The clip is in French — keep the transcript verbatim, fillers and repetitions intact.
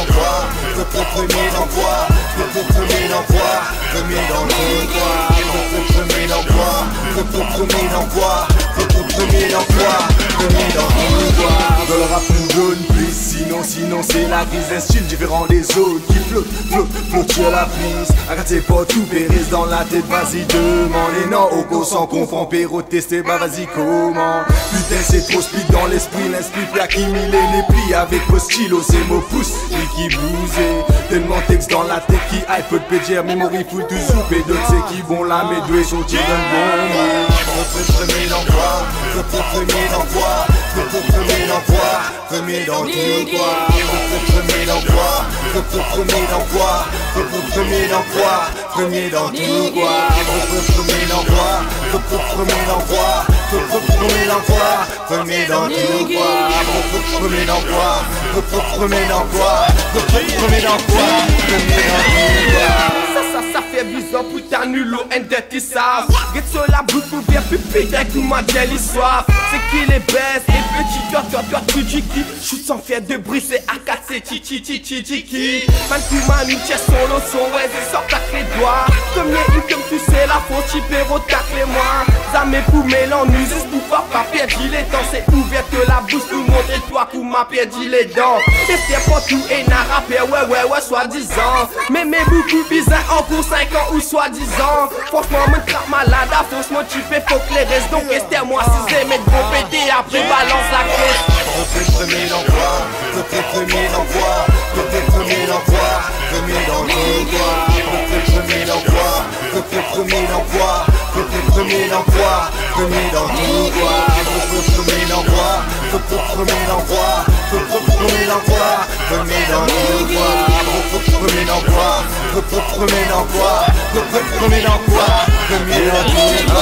d'envoi, premier d'envoi, premier d'envoi, premier d'envoi, premier d'envoi, premier d'envoi, premier d'envoi, premier d'envoi. De le rap une zone plus, sinon, sinon c'est la crise, un style différent des autres qui flotte, flotte, flotte sur la prise. Arrêtez pas tout périsse dans la tête, vas-y demande. Et non, au go sans confond, péro tester, bah vas-y comment. Putain c'est trop speed dans l'esprit, l'esprit fait accumuler les plis avec vos stylos, c'est mots pouces, lui qui bousait. Tellement texte dans la tête qui hype, peu de P G R, memory full tout soupe. Et d'autres c'est qui vont la mettre, doué sont tirés un bon mot. Premier d'envoi, premier d'envoi, premier d'envoi, premier d'envoi, premier d'envoi, premier d'envoi, premier d'envoi, premier d'envoi, premier d'envoi, premier d'envoi, premier d'envoi, premier d'envoi, premier d'envoi, premier d'envoi, premier d'envoi, premier d'envoi. Ça, ça fait bizarre, putain, nul ou indétissable. Get sur la bouche pour bien puper, avec tout ma jelly soif. C'est qui les baisse, et petit cœur, cœur, cœur, tu dis qui. Shoot sans faire de bruit, c'est A quatre, c'est chi chi chi chi chi chi. Man, tu m'as mis solo, son ouais, c'est sort avec les doigts. Comme y'a une, comme tu sais, la faute, chipéro, tacle-moi. Ça m'est pour mélan, nous, juste pour pas pas perdre les temps. C'est ouvert que la bouche pour montrer toi qu'on m'a perdu les dents. Et c'est pas tout, et n'a rappé, ouais, ouais, ouais, soi-disant. Mais mais beaucoup bizarre, en pour cinq ans ou soi-disant. Franchement, me trappe malade, à fausse, moi tu fais faut que les restes. Donc restez moi si c'est mettre bon pété, après balance la clé. Premier d'envoi, premier d'envoi, premier d'envoi, premier d'envoi, premier d'envoi, premier d'envoi, premier d'envoi, premier d'envoi, premier d'envoi, premier d'envoi, premier d'envoi, premier d'envoi, premier d'envoi, premier d'envoi, premier d'envoi, premier d'envoi.